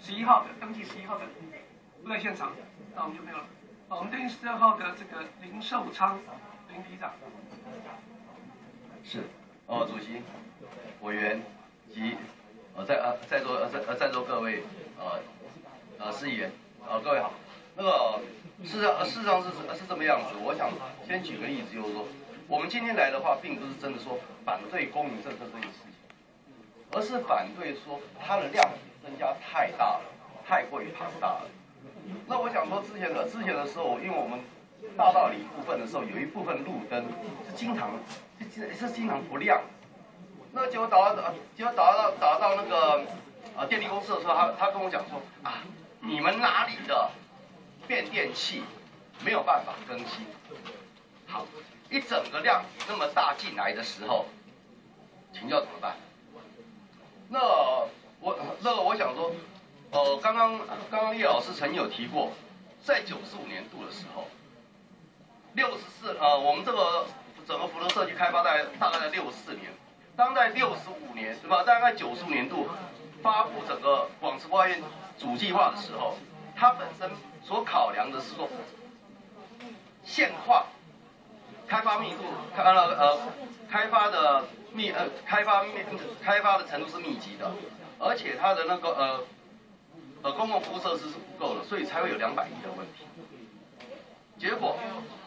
11号的登记11号的不在现场，那我们就没有了。我们登记12号的这个林寿昌林里长。 是，主席、委员及在座各位市议员各位好。那个事实上是这么样子。我想先举个例子，就是说，我们今天来的话，并不是真的说反对公民政策这件事情，而是反对说它的量增加太大了，太过于庞大了。那我想说，之前的时候，因为我们大道里部分的时候，有一部分路灯是经常不亮。那结果打到那个电力公司的时候，他跟我讲说啊，你们哪里的变电器没有办法更新？好，一整个量体那么大进来的时候，请教怎么办？那我想说，刚刚叶老师曾有提过，在95年度的时候，我们这个整个福德社区开发大概在64年，当在65年对吧？大概95年度发布整个广慈花园主计划的时候，它本身所考量的是说，现况开发密度，开发的程度是密集的，而且它的那个公共服务设施是不够的，所以才会有200亿的问题。结果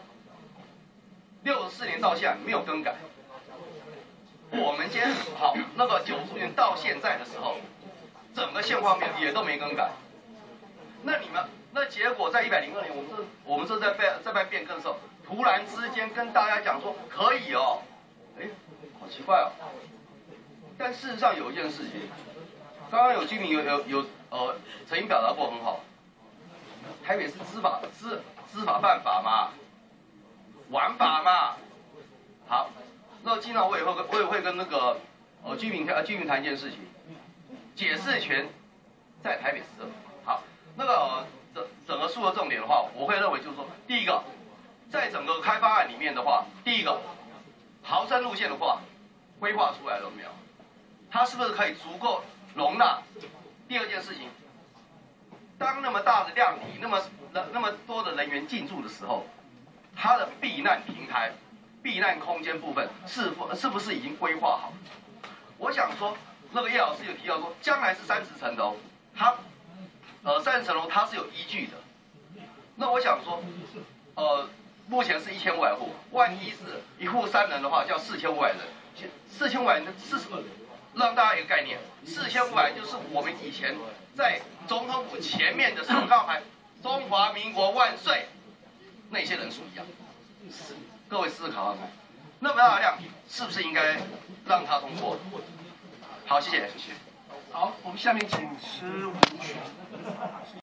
64年到现在没有更改。我们今天好，那个95年到现在的时候，整个现况也都没更改。那结果在102年，我们这在办变更的时候，突然之间跟大家讲说可以哦，好奇怪哦。但事实上有一件事情，刚刚有居民曾经表达过很好，台北是知法犯法嘛，玩法嘛。好，那经常我也会跟那个居民谈一件事情，解释权在台北市政府。好，那个整个数的重点的话，我会认为就是说，第一个，在整个开发案里面的话，第一个豪山路线的话，规划出来了没有？它是不是可以足够容纳？第二件事情，当那么大的量体，那么多的人员进驻的时候，它的避难平台、避难空间部分是不是已经规划好？我想说，那个叶老师有提到说，将来是30层楼，它30层楼它是有依据的。那我想说，目前是1500户，万一是一户3人的话，叫4500人。4500人是什么？让大家有个概念，4500就是我们以前在总统府前面的手告牌“中华民国万岁”那些人数一样。各位思考看看，那么大的量体，是不是应该让它通过？好，谢谢。 好，我们下面请施文全。